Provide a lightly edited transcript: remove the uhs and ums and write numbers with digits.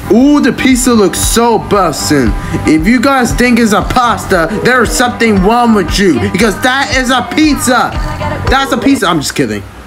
Ooh, the pizza looks so bussin'. If you guys think it's a pasta, there's something wrong with you. Because that is a pizza. That's a pizza. I'm just kidding.